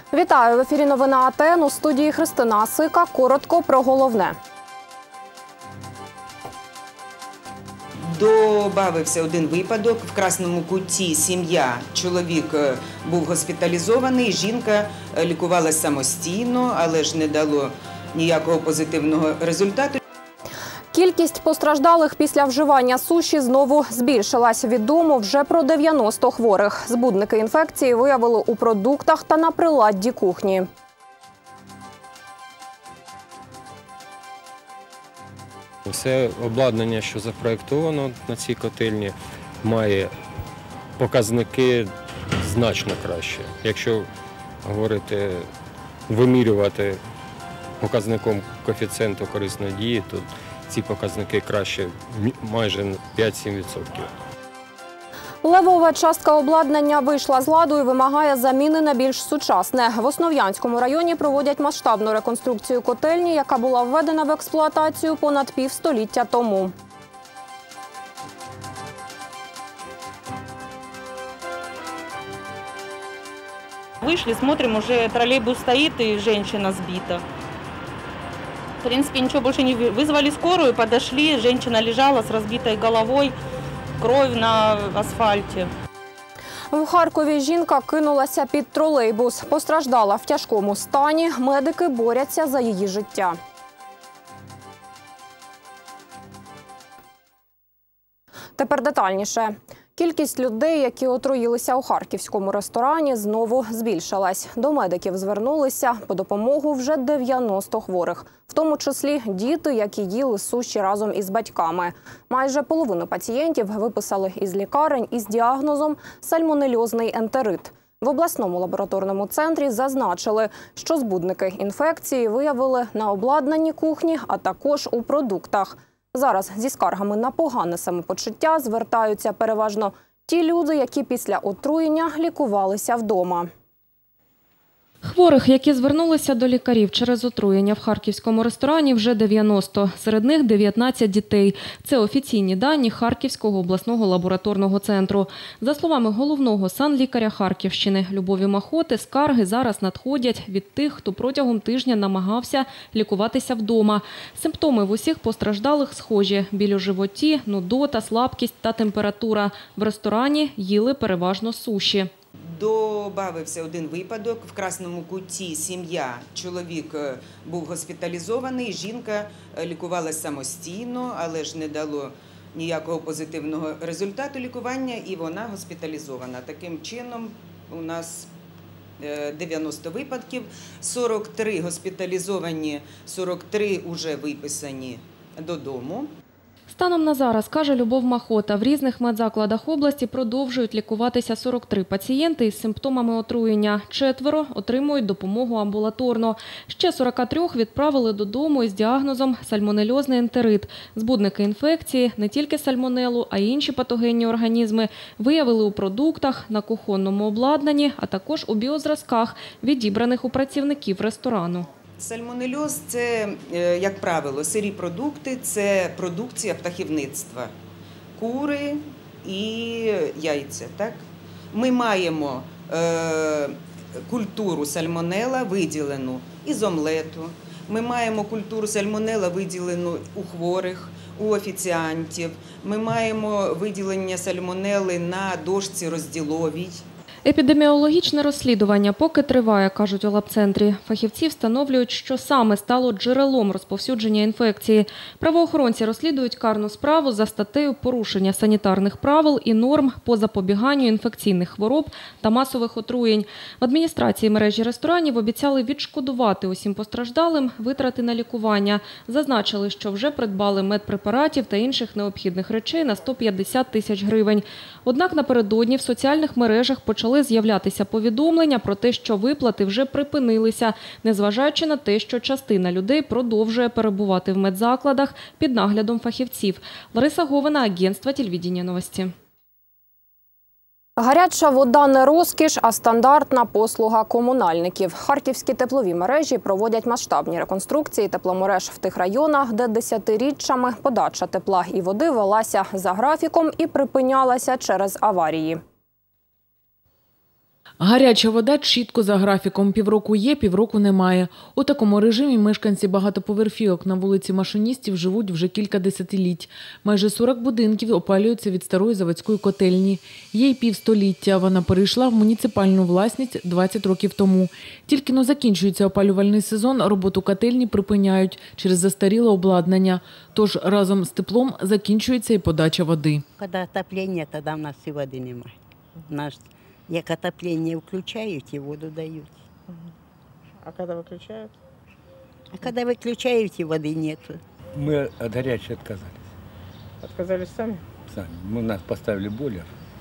Вітаю! В ефірі новини АТН, у студії Христина Асика. Коротко про головне. Добавився один випадок. В Красному Куті сім'я. Чоловік був госпіталізований, жінка лікувалася самостійно, але ж не дало ніякого позитивного результату. Кількість постраждалих після вживання суші знову збільшилась. Відомо вже про 90 хворих. Збудники інфекції виявили у продуктах та на приладді кухні. Все обладнання, що запроєктовано на цій котельні, має показники значно краще. Якщо говорити, вимірювати показником коефіцієнту корисної дії, то ці показники краще майже 5-7%. Левова частка обладнання вийшла з ладу і вимагає заміни на більш сучасне. В Основ'янському районі проводять масштабну реконструкцію котельні, яка була введена в експлуатацію понад півстоліття тому. Вышли, смотрим, уже троллейбус стоит и женщина сбита. В принципе, ничего больше не вызвали скорую, подошли, женщина лежала с разбитой головой, кровь на асфальте. В Харкові жінка кинулася під тролейбус. Постраждала в тяжкому стані. Медики борються за її життя. Тепер детальніше. Кількість людей, які отруїлися у харківському ресторані, знову збільшилась. До медиків звернулися по допомогу вже 90 хворих. В тому числі діти, які їли суші разом із батьками. Майже половину пацієнтів виписали із лікарень із діагнозом сальмонельозний ентерит. В обласному лабораторному центрі зазначили, що збудники інфекції виявили на обладнанні кухні, а також у продуктах. Зараз зі скаргами на погане самопочуття звертаються переважно ті люди, які після отруєння лікувалися вдома. Хворих, які звернулися до лікарів через отруєння в харківському ресторані, вже 90. Серед них 19 дітей. Це офіційні дані Харківського обласного лабораторного центру. За словами головного санлікаря Харківщини Любові Махоти, скарги зараз надходять від тих, хто протягом тижня намагався лікуватися вдома. Симптоми в усіх постраждалих схожі – біль у животі, нудота, слабкість та температура. В ресторані їли переважно суші. Добавився один випадок. В Красному Куті сім'я. Чоловік був госпіталізований, жінка лікувалася самостійно, але ж не дало ніякого позитивного результату лікування і вона госпіталізована. Таким чином у нас 90 випадків, 43 госпіталізовані, 43 вже виписані додому. Станом на зараз, каже Любов Махота, в різних медзакладах області продовжують лікуватися 43 пацієнти із симптомами отруєння. 4 отримують допомогу амбулаторно. Ще 43 відправили додому із діагнозом сальмонельозний ентерит. Збудники інфекції, не тільки сальмонелу, а й інші патогенні організми, виявили у продуктах, на кухонному обладнанні, а також у біозразках, відібраних у працівників ресторану. Сальмонельоз – це, як правило, сирі продукти, це продукція птахівництва, кури і яйця. Так? Ми маємо культуру сальмонелла виділену із омлету, ми маємо культуру сальмонелла виділену у хворих, у офіціантів, ми маємо виділення сальмонелли на дошці розділовій. Епідеміологічне розслідування поки триває, кажуть у лабцентрі. Фахівці встановлюють, що саме стало джерелом розповсюдження інфекції. Правоохоронці розслідують карну справу за статтею порушення санітарних правил і норм по запобіганню інфекційних хвороб та масових отруєнь. В адміністрації мережі ресторанів обіцяли відшкодувати усім постраждалим витрати на лікування. Зазначили, що вже придбали медпрепаратів та інших необхідних речей на 150 тисяч гривень. Однак напередодні в соціальних мережах почали з'являтися повідомлення про те, що виплати вже припинилися, незважаючи на те, що частина людей продовжує перебувати в медзакладах під наглядом фахівців. Лариса Говина, агентство телевидения новості. Гаряча вода не розкіш, а стандартна послуга комунальників. Харківські теплові мережі проводять масштабні реконструкції тепломереж в тих районах, де десятиріччями подача тепла і води велася за графіком і припинялася через аварії. Гаряча вода чітко за графіком. Півроку є, півроку немає. У такому режимі мешканці багатоповерхівок на вулиці Машиністів живуть вже кілька десятиліть. Майже 40 будинків опалюються від старої заводської котельні. Їй півстоліття. Вона перейшла в муніципальну власність 20 років тому. Тільки закінчується опалювальний сезон, роботу котельні припиняють через застаріле обладнання. Тож разом з теплом закінчується і подача води. Коли отоплення, тоді в нас і води немає. Як отопление включают, и воду дают. А когда выключают? А когда выключают, и воды нету. Мы от горячей отказались. Отказались сами? Сами. Мы нас поставили бойлер.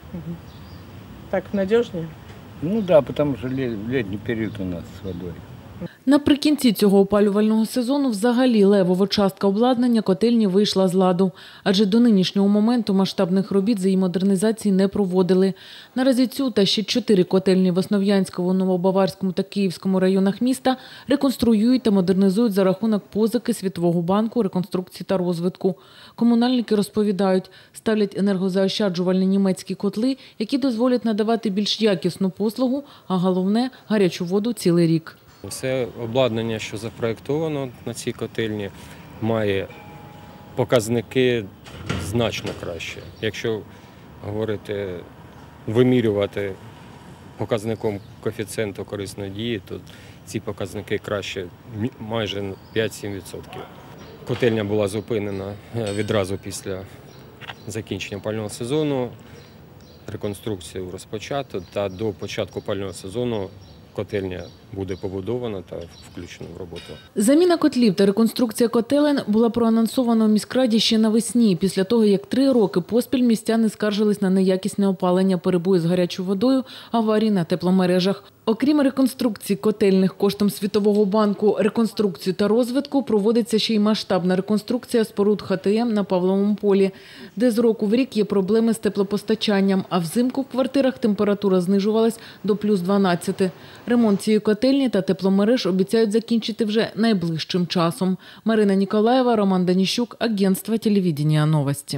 Так надежнее? Ну да, потому что летний период у нас с водой. Наприкінці цього опалювального сезону взагалі левова частка обладнання котельні вийшла з ладу. Адже до нинішнього моменту масштабних робіт з її модернізації не проводили. Наразі цю та ще 4 котельні в Основ'янському, Новобаварському та Київському районах міста реконструюють та модернізують за рахунок позики Світового банку реконструкції та розвитку. Комунальники розповідають, ставлять енергозаощаджувальні німецькі котли, які дозволять надавати більш якісну послугу, а головне – гарячу воду цілий рік. Все обладнання, що запроєктовано на цій котельні, має показники значно краще. Якщо говорити, вимірювати показником коефіцієнту корисної дії, то ці показники краще майже 5-7%. Котельня була зупинена відразу після закінчення опалювального сезону, реконструкцію розпочато, та до початку опалювального сезону котельня буде побудована та включена в роботу. Заміна котлів та реконструкція котелень була проанонсована у міськраді ще навесні, після того, як 3 роки поспіль містяни скаржились на неякісне опалення, перебої з гарячою водою, аварії на тепломережах. Окрім реконструкції котельних коштом Світового банку реконструкцію та розвитку, проводиться ще й масштабна реконструкція споруд ХТМ на Павловому полі, де з року в рік є проблеми з теплопостачанням, а взимку в квартирах температура знижувалась до плюс 12. Ремонт цієї котельні та тепломереж обіцяють закінчити вже найближчим часом. Марина Ніколаєва, Роман Даніщук, Агентство телевидения «Новості».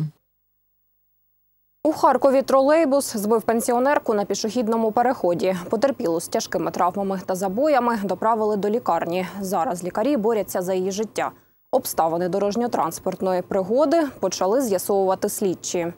У Харкові тролейбус збив пенсіонерку на пішохідному переході. Потерпілу з тяжкими травмами та забоями доправили до лікарні. Зараз лікарі борються за її життя. Обставини дорожньо-транспортної пригоди почали з'ясовувати слідчі.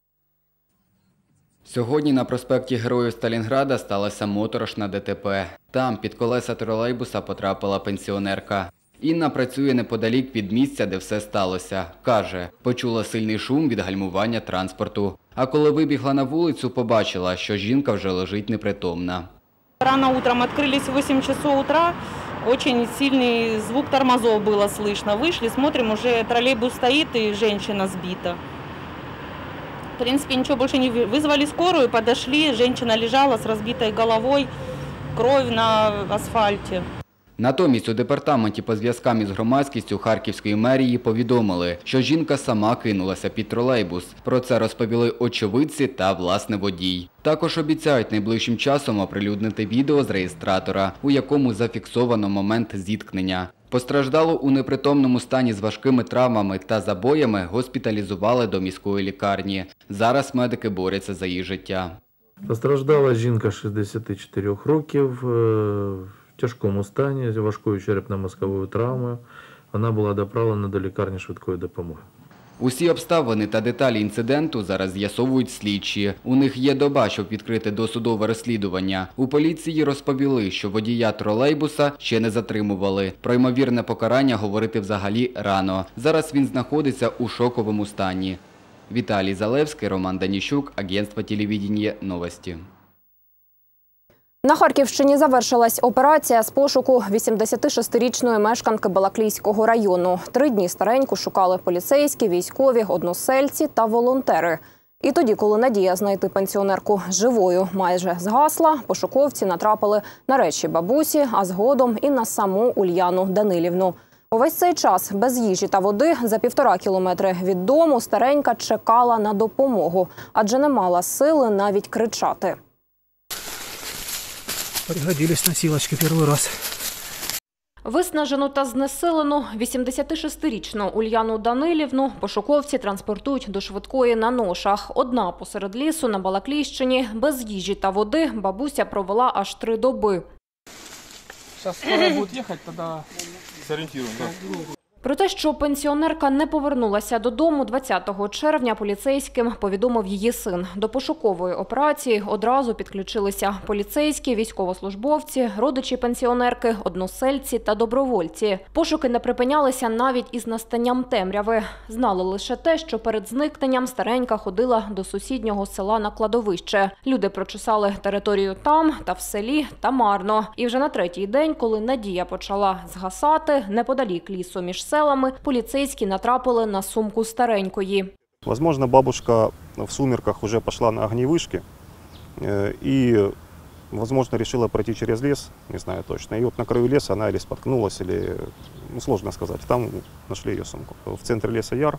Сьогодні на проспекті Героїв Сталінграда сталося моторошне ДТП. Там під колеса тролейбуса потрапила пенсіонерка. Інна працює неподалік від місця, де все сталося. Каже, почула сильний шум від гальмування транспорту. А коли вибігла на вулицю, побачила, що жінка вже лежить непритомна. Рано утром открылись в 8 часов утра. Очень сильный звук тормозов было слышно. Вышли, смотрим, уже троллейбус стоит и женщина сбита. В принципе, ничего больше не вызвали скорую, подошли, женщина лежала с разбитой головой, кровь на асфальте. Натомість у департаменті по зв'язкам із громадськістю Харківської мерії повідомили, що жінка сама кинулася під тролейбус. Про це розповіли очевидці та, власне, водій. Також обіцяють найближчим часом оприлюднити відео з реєстратора, у якому зафіксовано момент зіткнення. Постраждалу у непритомному стані з важкими травмами та забоями госпіталізували до міської лікарні. Зараз медики борються за її життя. Постраждала жінка 64 років, в тяжкому стані, з важкою черепно-мозковою травмою. Вона була доправлена до лікарні швидкої допомоги. Усі обставини та деталі інциденту зараз з'ясовують слідчі. У них є доба, щоб відкрити досудове розслідування. У поліції розповіли, що водія тролейбуса ще не затримували. Про ймовірне покарання говорити взагалі рано. Зараз він знаходиться у шоковому стані. Віталій Залевський, Роман Даніщук, Агентство телевидения «Новості». На Харківщині завершилась операція з пошуку 86-річної мешканки Балаклійського району. 3 дні стареньку шукали поліцейські, військові, односельці та волонтери. І тоді, коли надія знайти пенсіонерку живою майже згасла, пошуковці натрапили на речі бабусі, а згодом і на саму Ульяну Данилівну. Увесь цей час без їжі та води за 1,5 кілометри від дому старенька чекала на допомогу, адже не мала сили навіть кричати. Пригодились носилочки первый раз. Виснажену та знесилену 86-річну Ульяну Данилівну пошуковці транспортують до швидкої на ношах. Одна посеред лісу на Балаклійщині. Без їжі та води бабуся провела аж 3 доби. Зараз скоро будуть їхати, тоді зорієнтуємо. Про те, що пенсіонерка не повернулася додому 20 червня, поліцейським повідомив її син. До пошукової операції одразу підключилися поліцейські, військовослужбовці, родичі пенсіонерки, односельці та добровольці. Пошуки не припинялися навіть із настанням темряви. Знали лише те, що перед зникненням старенька ходила до сусіднього села на кладовище. Люди прочесали територію там та в селі та марно. І вже на 3-й день, коли надія почала згасати, неподалік лісу між селами, поліцейські натрапили на сумку старенької. Возможно, бабушка в сумерках уже пошла на огневышки и, возможно, решила пройти через лес, не знаю точно. И вот на краю леса она или споткнулась, или, сложно сказать, там нашли ее сумку. В центре леса яр,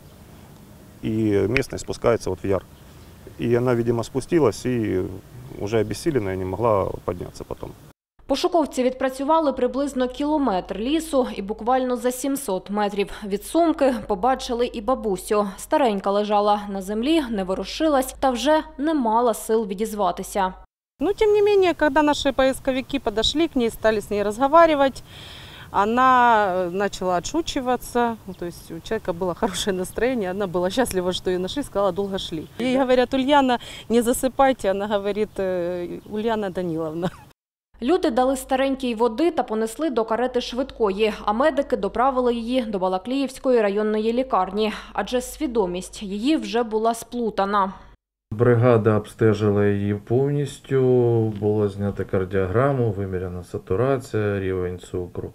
и местность спускается вот в яр. И она, видимо, спустилась и уже обессиленная не могла подняться потом. Пошуковці відпрацювали приблизно кілометр лісу і буквально за 700 метрів від сумки побачили і бабусю. Старенька лежала на землі, не ворушилась та вже не мала сил відізватися. Но тем не менее, когда наши поисковики подошли к ней, стали с ней разговаривать, она начала отшучиваться. То есть у человека было хорошее настроение, она была счастлива, что ее нашли, сказала, долго шли. Ей говорят: Ульяна, не засыпайте, она говорит: Ульяна Даниловна. Люди дали старенькій води та понесли до карети швидкої, а медики доправили її до Балакліївської районної лікарні, адже свідомість її вже була сплутана. Бригада обстежила її повністю, була знята кардіограма, виміряна сатурація, рівень цукру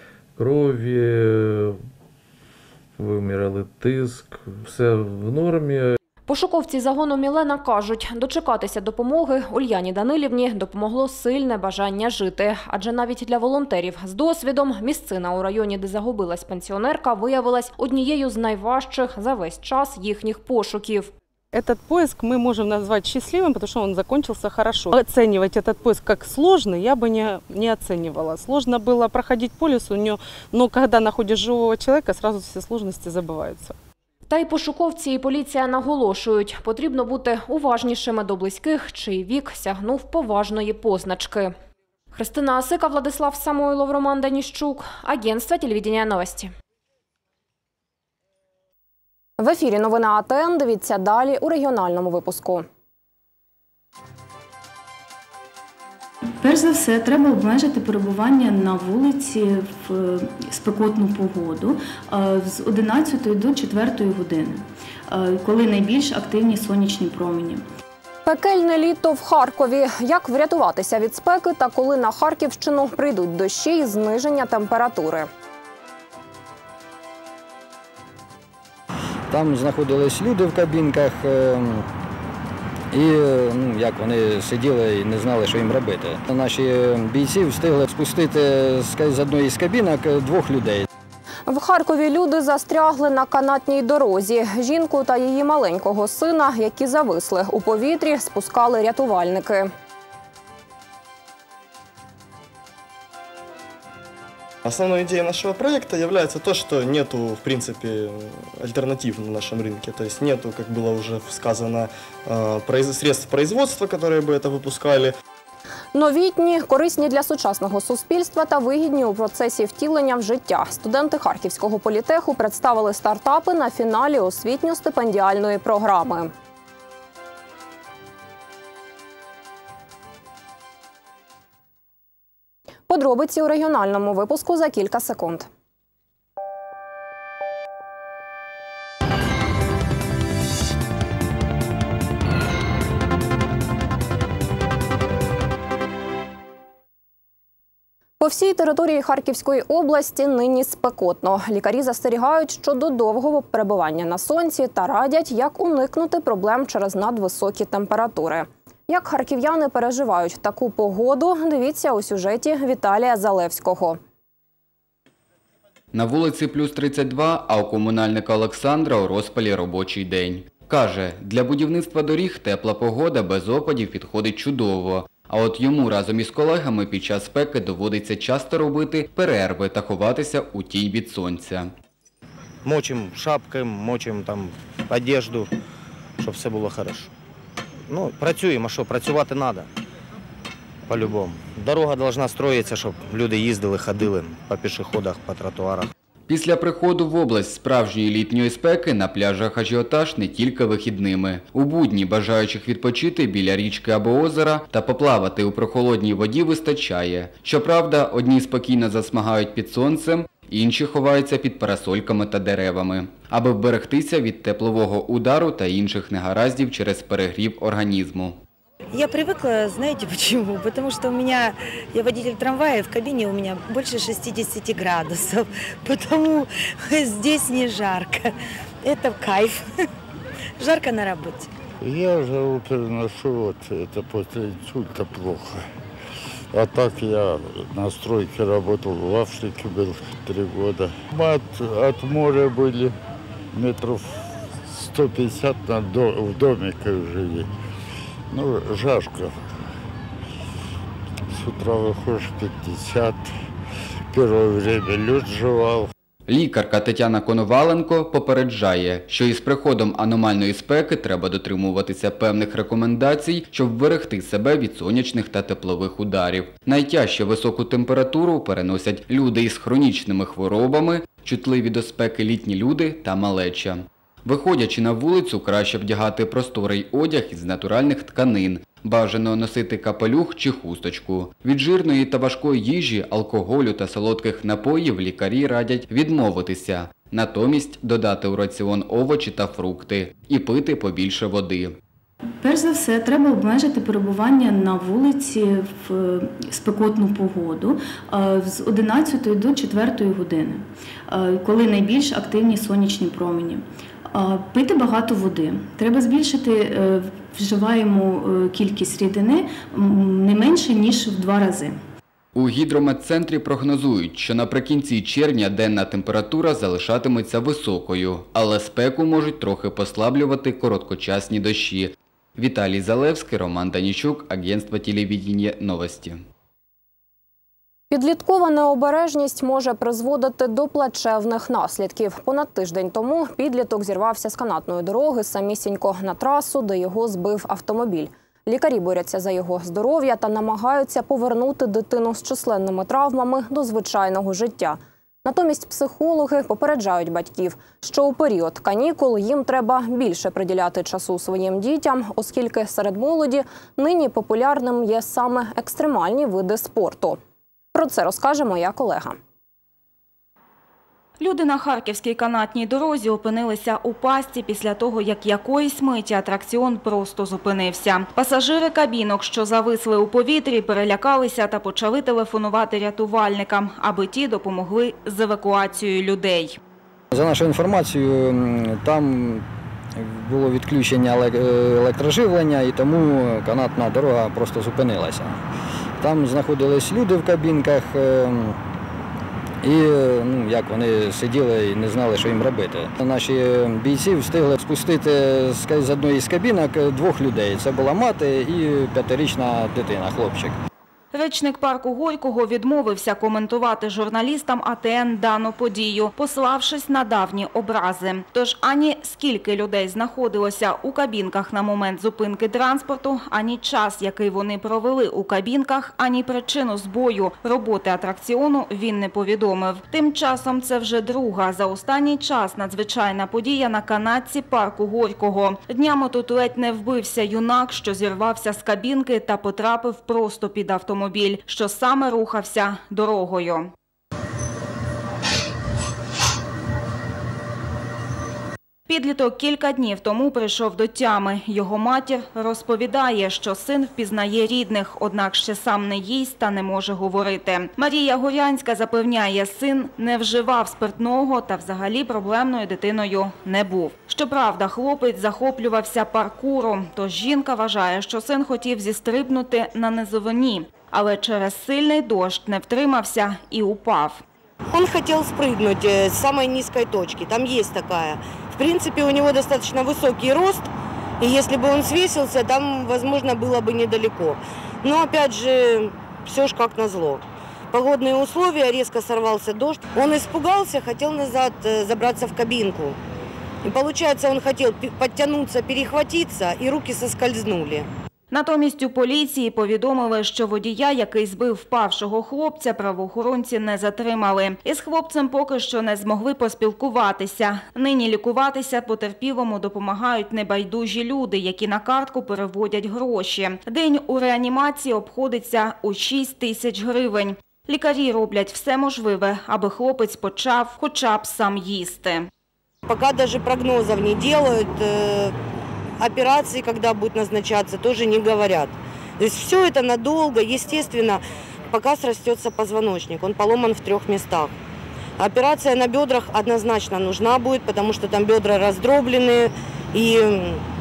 крові, виміряли тиск, все в нормі. Пошуковці загону «Мілена» кажуть, дочекатися допомоги Ульяні Данилівні допомогло сильне бажання жити. Адже навіть для волонтерів з досвідом місцина у районі, де загубилась пенсіонерка, виявилась однією з найважчих за весь час їхніх пошуків. Этот поиск мы можем назвать счастливым, потому что он закончился хорошо. Оценивать этот поиск как сложный я бы не оценивала. Сложно было проходить по лесу, но когда находишь живого человека, сразу все сложности забываются. Та й пошуковці і поліція наголошують, потрібно бути уважнішими до близьких, чий вік сягнув поважної позначки. Христина Асика, Владислав Самойлов, Роман Даніщук. Агентство телевидения новості. В ефірі новини АТН. Дивіться далі у регіональному випуску. Перш за все, треба обмежити перебування на вулиці в спекотну погоду з 11 до 4 години, коли найбільш активні сонячні промені. Пекельне літо в Харкові. Як врятуватися від спеки та коли на Харківщину прийдуть дощі і зниження температури? Там знаходились люди в кабінках. І як вони сиділи і не знали, що їм робити. Наші бійці встигли спустити з одної з кабінок 2 людей. В Харкові люди застрягли на канатній дорозі. Жінку та її маленького сина, які зависли у повітрі, спускали рятувальники. Основной идеей нашего проекта является то, что нету, в принципе, альтернатив на нашем рынке. То есть нету, как было уже сказано, средств производства, которые бы это выпускали. Новітні, корисні для сучасного суспільства та вигідні у процесі втілення в життя. Студенти Харківського політеху представили стартапи на фіналі освітньо-стипендіальної програми. Подробиці у регіональному випуску за кілька секунд. По всій території Харківської області нині спекотно. Лікарі застерігають щодо довгого перебування на сонці та радять, як уникнути проблем через надвисокі температури. Як харків'яни переживають таку погоду, дивіться у сюжеті Віталія Залевського. На вулиці плюс 32, а у комунальника Олександра у розпалі робочий день. Каже, для будівництва доріг тепла погода без опадів підходить чудово. А от йому разом із колегами під час спеки доводиться часто робити перерви та ховатися у тінь від сонця. Мочим шапки, мочим там одежду, щоб все було хорошо. Ну, працюємо, а що, працювати треба. По-любому. Дорога повинна строїтися, щоб люди їздили, ходили по пішоходах, по тротуарах. Після приходу в область справжньої літньої спеки на пляжах ажіотаж не тільки вихідними. У будні бажаючих відпочити біля річки або озера та поплавати у прохолодній воді вистачає. Щоправда, одні спокійно засмагають під сонцем, інші ховаються під парасольками та деревами, аби вберегтися від теплового удару та інших негараздів через перегрів організму. Я привыкла, знаете почему? Потому что я водитель трамвая, в кабине у меня больше 60 градусов, потому здесь не жарко. Это кайф. Жарко на работе. Я уже переношу, это после инсульта плохо. А так я на стройке работал, в Африке был 3 года. Мы от моря были метров 150 в домике жили. Ну, жарко. С утра выходишь 50, первое время лед жевал. Лікарка Тетяна Коноваленко попереджає, що із приходом аномальної спеки треба дотримуватися певних рекомендацій, щоб вберегти себе від сонячних та теплових ударів. Найтяжче високу температуру переносять люди із хронічними хворобами, чутливі до спеки літні люди та малеча. Виходячи на вулицю, краще вдягати просторий одяг із натуральних тканин. Бажано носити капелюх чи хусточку. Від жирної та важкої їжі, алкоголю та солодких напоїв лікарі радять відмовитися. Натомість додати у раціон овочі та фрукти. І пити побільше води. Перш за все, треба обмежити перебування на вулиці в спекотну погоду з 11 до 4 години, коли найбільш активні сонячні промені. Пити багато води. Треба збільшити вживаємо кількість рідини не менше, ніж в 2 рази. У гідрометцентрі прогнозують, що наприкінці червня денна температура залишатиметься високою, але спеку можуть трохи послаблювати короткочасні дощі. Віталій Залевський, Роман Данічук, Агентство телевидения «Новості». Підліткова необережність може призводити до плачевних наслідків. Понад тиждень тому підліток зірвався з канатної дороги самісінько на трасу, де його збив автомобіль. Лікарі борються за його здоров'я та намагаються повернути дитину з численними травмами до звичайного життя. Натомість психологи попереджають батьків, що у період канікул їм треба більше приділяти часу своїм дітям, оскільки серед молоді нині популярним є саме екстремальні види спорту. Про це розкаже моя колега. Люди на Харківській канатній дорозі опинилися у пастці після того, як якоїсь миті атракціон просто зупинився. Пасажири кабінок, що зависли у повітрі, перелякалися та почали телефонувати рятувальникам, аби ті допомогли з евакуацією людей. За нашою інформацією, там було відключення електроживлення, і тому канатна дорога просто зупинилася. Там знаходились люди в кабінках, і вони сиділи і не знали, що їм робити. Наші бійці встигли спустити з одної з кабінок 2 людей. Це була мати і 5-річна дитина, хлопчик. Речник парку Горького відмовився коментувати журналістам АТН дану подію, пославшись на давні образи. Тож ані скільки людей знаходилося у кабінках на момент зупинки транспорту, ані час, який вони провели у кабінках, ані причину збою роботи атракціону він не повідомив. Тим часом це вже друга за останній час надзвичайна подія на канатці парку Горького. Днями тут ледь не вбився юнак, що зірвався з кабінки та потрапив просто під автомобіль, що саме рухався дорогою. Підліток кілька днів тому прийшов до тями. Його матір розповідає, що син впізнає рідних, однак ще сам не їсть та не може говорити. Марія Горянська запевняє, син не вживав спиртного та взагалі проблемною дитиною не був. Щоправда, хлопець захоплювався паркуром, тож жінка вважає, що син хотів зістрибнути на низовині, але через сильний дощ не втримався і упав. Он хотел спрыгнуть с самой низкой точки, там есть такая. В принципе, у него достаточно высокий рост, И если бы он свесился, там, возможно, было бы недалеко. Но, опять же, все ж как назло. Погодные условия, резко сорвался дождь. Он испугался, хотел назад забраться в кабинку. И получается, он хотел подтянуться, перехватиться, и руки соскользнули. Натомість у поліції повідомили, що водія, який збив впавшого хлопця, правоохоронці не затримали. Із хлопцем поки що не змогли поспілкуватися. Нині лікуватися потерпілому допомагають небайдужі люди, які на картку переводять гроші. День у реанімації обходиться у 6 тисяч гривень. Лікарі роблять все можливе, аби хлопець почав хоча б сам їсти. Пока даже прогнозов не делают, операции, когда будут назначаться, тоже не говорят. То есть все это надолго, естественно, пока срастется позвоночник. Он поломан в 3 местах. Операция на бедрах однозначно нужна будет, потому что там бедра раздроблены, и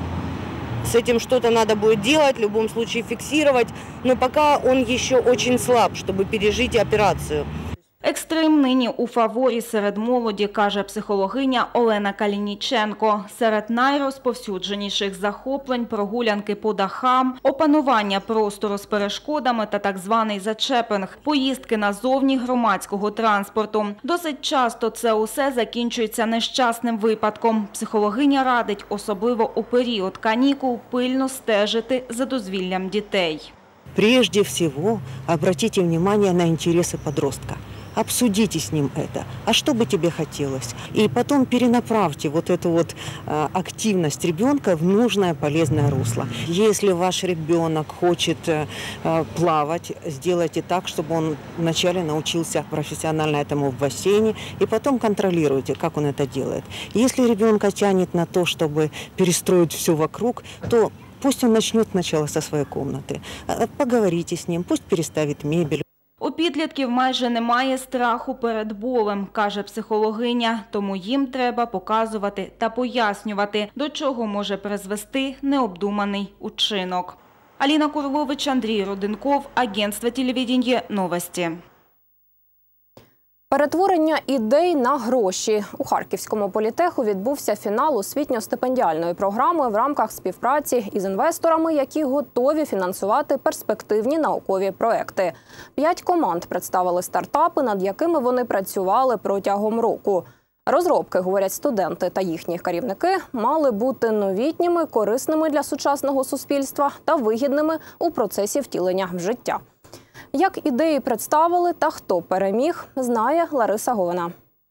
с этим что-то надо будет делать, в любом случае фиксировать. Но пока он еще очень слаб, чтобы пережить операцию. Екстрим нині у фаворі серед молоді, каже психологиня Олена Калініченко. Серед найрозповсюдженіших захоплень – прогулянки по дахам, опанування простору з перешкодами та так званий зачепинг, поїздки назовні громадського транспорту. Досить часто це усе закінчується нещасним випадком. Психологиня радить, особливо у період канікул, пильно стежити за дозвіллям дітей. Прежде всего, обратите внимание на интересы подростка. Обсудите с ним это. А что бы тебе хотелось? И потом перенаправьте вот эту вот активность ребенка в нужное полезное русло. Если ваш ребенок хочет плавать, сделайте так, чтобы он вначале научился профессионально этому в бассейне, и потом контролируйте, как он это делает. Если ребенка тянет на то, чтобы перестроить все вокруг, то пусть он начнет сначала со своей комнаты. Поговорите с ним, пусть переставит мебель. У підлітків майже немає страху перед болем, каже психологиня, тому їм треба показувати та пояснювати, до чого може призвести необдуманий учинок. Аліна Курлович, Андрій Руденков, агентство телевидения «Новості». Перетворення ідей на гроші. У Харківському політеху відбувся фінал освітньо-стипендіальної програми в рамках співпраці із інвесторами, які готові фінансувати перспективні наукові проекти. 5 команд представили стартапи, над якими вони працювали протягом року. Розробки, говорять студенти та їхні керівники, мали бути новітніми, корисними для сучасного суспільства та вигідними у процесі втілення в життя. Як ідеї представили та хто переміг, знає Лариса Говина.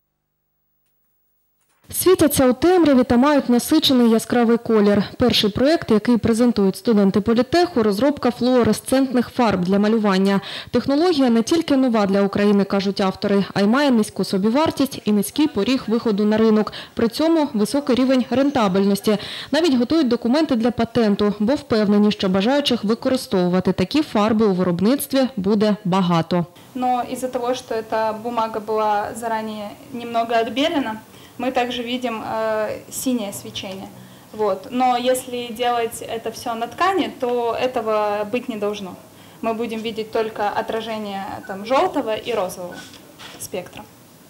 Світяться у темряві та мають насичений яскравий колір. Перший проєкт, який презентують студенти політеху – розробка флуоресцентних фарб для малювання. Технологія не тільки нова для України, кажуть автори, а й має низьку собівартість і низький поріг виходу на ринок. При цьому високий рівень рентабельності. Навіть готують документи для патенту, бо впевнені, що бажаючих використовувати такі фарби у виробництві буде багато. Но из-за того, что эта бумага была заранее немного отбелена, мы также видим синее свечение. Вот. Но если делать это все на ткани, то этого быть не должно. Мы будем видеть только отражение там, желтого и розового спектра.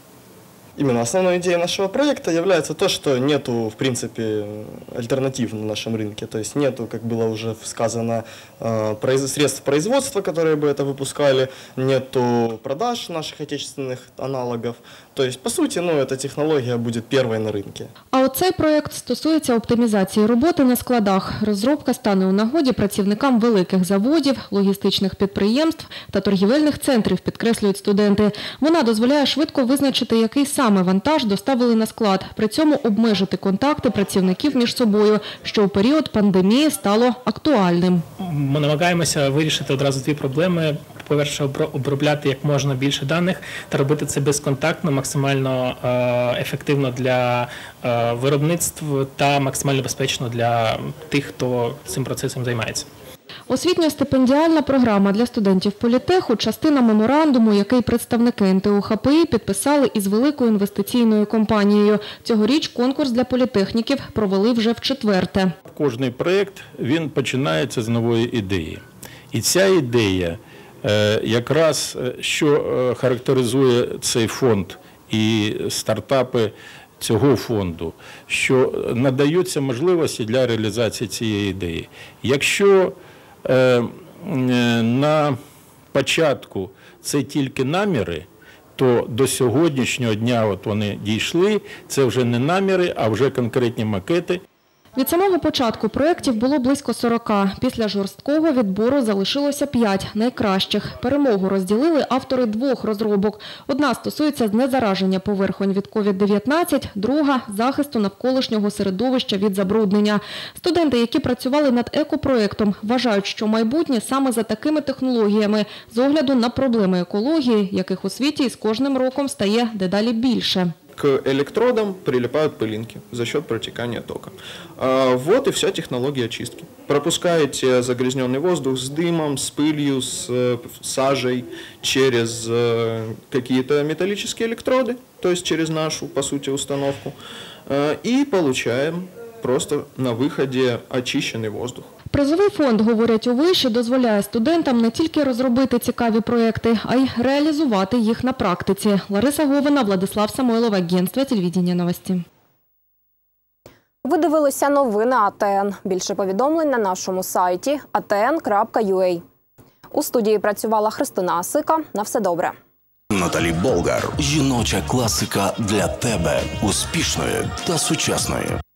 Именно основной идеей нашего проекта является то, что нету, в принципе, альтернатив на нашем рынке. То есть нету, как было уже сказано, средств производства, которые бы это выпускали, нету продаж наших отечественных аналогов. То есть, по сути, эта технология будет первой на рынке. А оцей проєкт стосується оптимізації роботи на складах. Розробка стане у нагоді працівникам великих заводів, логістичних підприємств та торгівельних центрів, підкреслюють студенти. Вона дозволяє швидко визначити, який саме вантаж доставили на склад, при цьому обмежити контакти працівників між собою, що у період пандемії стало актуальним. Ми намагаємося вирішити одразу 2 проблеми. По-перше, обробляти як можна більше даних та робити це безконтактно, максимально ефективно для виробництв та максимально безпечно для тих, хто цим процесом займається. Освітньо-стипендіальна програма для студентів політеху – частина меморандуму, який представники НТУ ХПІ підписали із великою інвестиційною компанією. Цьогоріч конкурс для політехніків провели вже вчетверте. Кожний проєкт, він починається з нової ідеї. І ця ідея, якраз що характеризує цей фонд і стартапи цього фонду, що надаються можливості для реалізації цієї ідеї. Якщо на початку це тільки наміри, то до сьогоднішнього дня от вони дійшли, це вже не наміри, а вже конкретні макети. Від самого початку проєктів було близько 40. Після жорсткого відбору залишилося 5 найкращих. Перемогу розділили автори 2 розробок. Одна стосується знезараження поверхонь від COVID-19, друга – захисту навколишнього середовища від забруднення. Студенти, які працювали над екопроєктом, вважають, що майбутнє саме за такими технологіями, з огляду на проблеми екології, яких у світі з кожним роком стає дедалі більше. К электродам прилипают пылинки за счет протекания тока. Вот и вся технология очистки. Пропускаете загрязненный воздух с дымом, с пылью, с сажей через какие-то металлические электроды, то есть через нашу, по сути, установку, и получаем просто на виході очищений воздух. Призовий фонд, говорять у виші, дозволяє студентам не тільки розробити цікаві проєкти, а й реалізувати їх на практиці. Лариса Говина, Владислав Самойлов, агентство телевидения новості. Ви дивилися новини АТН. Більше повідомлень на нашому сайті atn.ua. У студії працювала Христина Асика. На все добре. Наталі Болгар. Жіноча класика для тебе. Успішної та сучасної.